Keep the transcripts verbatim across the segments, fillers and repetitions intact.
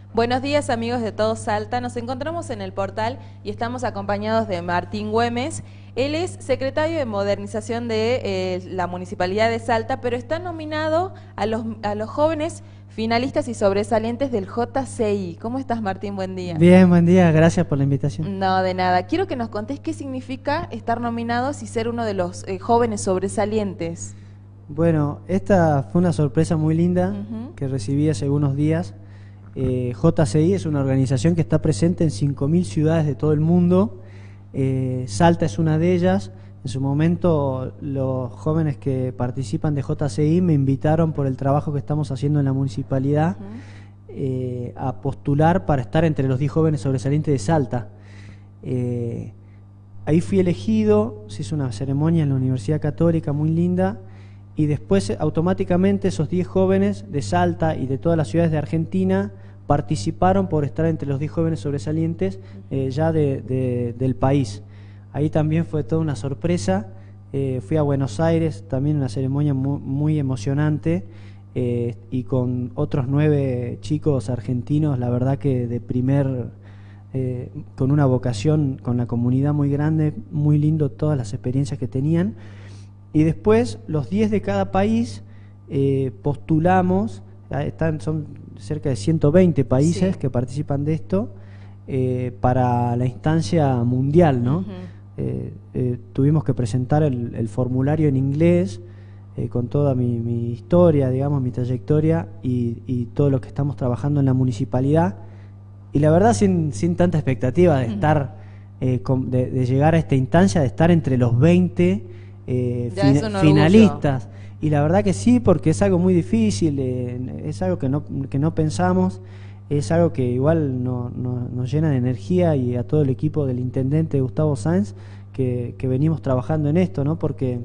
Buenos días, amigos de Todo Salta. Nos encontramos en el portal y estamos acompañados de Martín Güemes. Él es secretario de Modernización de eh, la Municipalidad de Salta, pero está nominado a los, a los jóvenes finalistas y sobresalientes del J C I. ¿Cómo estás, Martín? Buen día. Bien, buen día. Gracias por la invitación. No, de nada. Quiero que nos contés qué significa estar nominados y ser uno de los eh, jóvenes sobresalientes. Bueno, esta fue una sorpresa muy linda Uh-huh. que recibí hace unos días. Eh, J C I es una organización que está presente en cinco mil ciudades de todo el mundo. Eh, Salta es una de ellas. En su momento los jóvenes que participan de J C I me invitaron por el trabajo que estamos haciendo en la municipalidad Uh-huh. eh, a postular para estar entre los diez jóvenes sobresalientes de Salta. Eh, ahí fui elegido, se hizo una ceremonia en la Universidad Católica muy linda. Y después automáticamente esos diez jóvenes de Salta y de todas las ciudades de Argentina participaron por estar entre los diez jóvenes sobresalientes eh, ya de, de, del país. Ahí también fue toda una sorpresa. Eh, fui a Buenos Aires, también una ceremonia muy, muy emocionante eh, y con otros nueve chicos argentinos, la verdad que de primer, eh, con una vocación, con la comunidad muy grande, muy lindo todas las experiencias que tenían. Y después los diez de cada país eh, postulamos, están, son cerca de ciento veinte países Sí. que participan de esto, eh, para la instancia mundial, ¿no? Uh-huh. eh, eh, tuvimos que presentar el, el formulario en inglés, eh, con toda mi, mi historia, digamos, mi trayectoria y, y todo lo que estamos trabajando en la municipalidad. Y la verdad sin, sin tanta expectativa de, Uh-huh. estar, eh, con, de, de llegar a esta instancia, de estar entre los veinte Eh, Ya fin, es un orgullo. finalistas, y la verdad que sí, porque es algo muy difícil, eh, es algo que no, que no pensamos, es algo que igual no, no, nos llena de energía, y a todo el equipo del intendente Gustavo Sáenz que, que venimos trabajando en esto, ¿no? Porque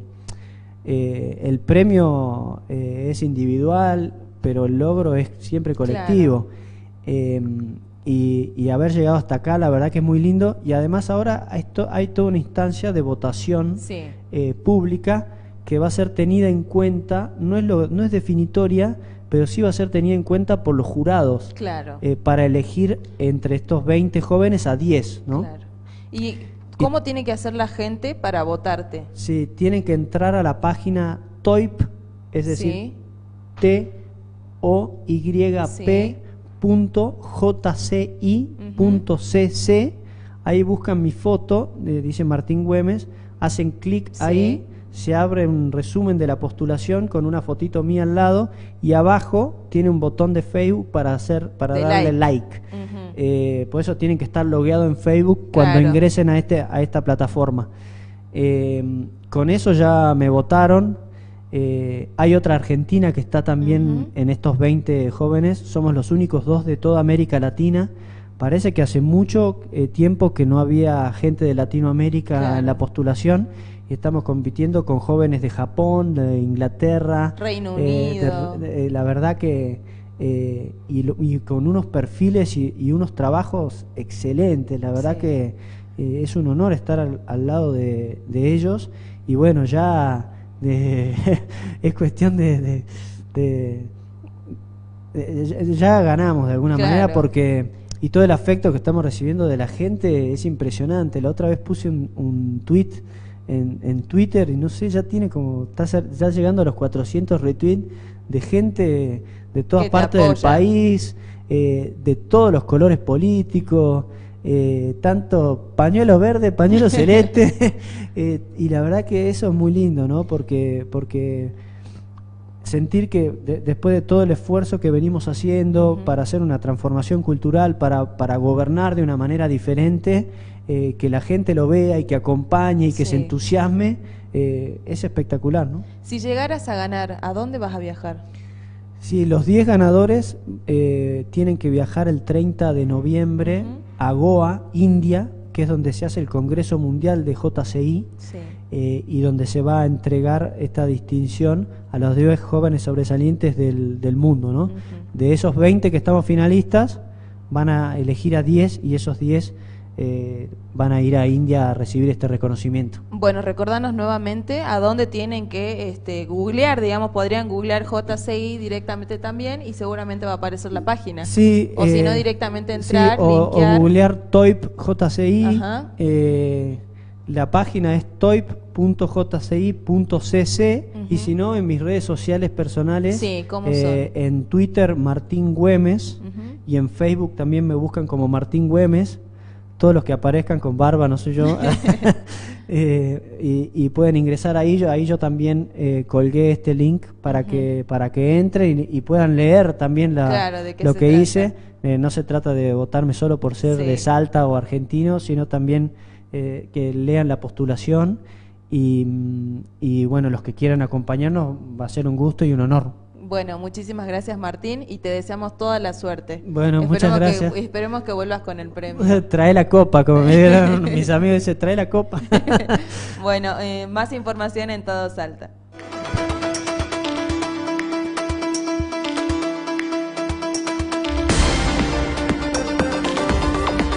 eh, el premio eh, es individual, pero el logro es siempre colectivo. Claro. eh, Y, y haber llegado hasta acá, la verdad que es muy lindo. Y además ahora hay, to, hay toda una instancia de votación Sí. eh, pública que va a ser tenida en cuenta, no es, lo, no es definitoria, pero sí va a ser tenida en cuenta por los jurados. Claro. eh, para elegir entre estos veinte jóvenes a diez, ¿no? Claro. ¿Y cómo y, tiene que hacer la gente para votarte? Sí, tienen que entrar a la página T O Y P, es decir, Sí. T O Y P Sí. punto J C I punto C C. Ahí buscan mi foto, eh, dice Martín Güemes, hacen clic Sí. ahí, se abre un resumen de la postulación con una fotito mía al lado, y abajo tiene un botón de Facebook para hacer, para De darle like. like. Uh-huh. Eh, por eso tienen que estar logueados en Facebook cuando Claro. ingresen a este, a esta plataforma. Eh, con eso ya me votaron. Eh, hay otra argentina que está también Uh-huh. en estos veinte jóvenes. Somos los únicos dos de toda América Latina. Parece que hace mucho eh, tiempo que no había gente de Latinoamérica Claro. en la postulación, y estamos compitiendo con jóvenes de Japón, de Inglaterra, Reino eh, Unido. de- de- la verdad que eh, y, lo- y con unos perfiles y, y unos trabajos excelentes. La verdad Sí. que eh, es un honor estar al, al lado de, de ellos. Y bueno, ya de, es cuestión de, de, de, de- de- ya ganamos de alguna Claro. manera, porque y todo el afecto que estamos recibiendo de la gente es impresionante. La otra vez puse un, un tweet en, en Twitter y no sé, ya tiene como está cer- ya llegando a los cuatrocientos retweets de gente de todas Que te partes del apoya. país, eh, de todos los colores políticos, eh, tanto pañuelo verde, pañuelo celeste, eh, y la verdad que eso es muy lindo, ¿no? Porque porque sentir que de, después de todo el esfuerzo que venimos haciendo Uh-huh. para hacer una transformación cultural, para, para gobernar de una manera diferente, eh, que la gente lo vea y que acompañe y que Sí. se entusiasme, eh, es espectacular, ¿no? Si llegaras a ganar, ¿a dónde vas a viajar? Sí, los diez ganadores eh, tienen que viajar el treinta de noviembre Uh-huh. a Goa, India, que es donde se hace el Congreso Mundial de J C I, Sí. eh, y donde se va a entregar esta distinción a los diez jóvenes sobresalientes del, del mundo, ¿no? Uh-huh. De esos veinte que estamos finalistas, van a elegir a diez, y esos diez eh, van a ir a India a recibir este reconocimiento. Bueno, recordanos nuevamente a dónde tienen que este, googlear, digamos, podrían googlear J C I directamente también y seguramente va a aparecer la página. Sí, o eh, si no, directamente entrar, sí, o, linkear. o googlear T O I P J C I. Eh, la página es toip punto j c i punto c c. Uh-huh. Y si no, en mis redes sociales personales, sí, ¿cómo eh, son? En Twitter Martín Güemes, uh-huh. Y en Facebook también me buscan como Martín Güemes. Todos los que aparezcan con barba, no soy yo. eh, y, y pueden ingresar ahí. Yo, ahí yo también eh, colgué este link para uh-huh. que para que entren y, y puedan leer también la, claro, lo que trata. hice. Eh, no se trata de votarme solo por ser sí. de Salta o argentino, sino también eh, que lean la postulación. Y, y bueno, los que quieran acompañarnos, va a ser un gusto y un honor. Bueno, muchísimas gracias, Martín, y te deseamos toda la suerte. Bueno, esperemos muchas gracias. Que, esperemos que vuelvas con el premio. Trae la copa, como me dieron mis amigos, dice, trae la copa. Bueno, eh, más información en Todo Salta.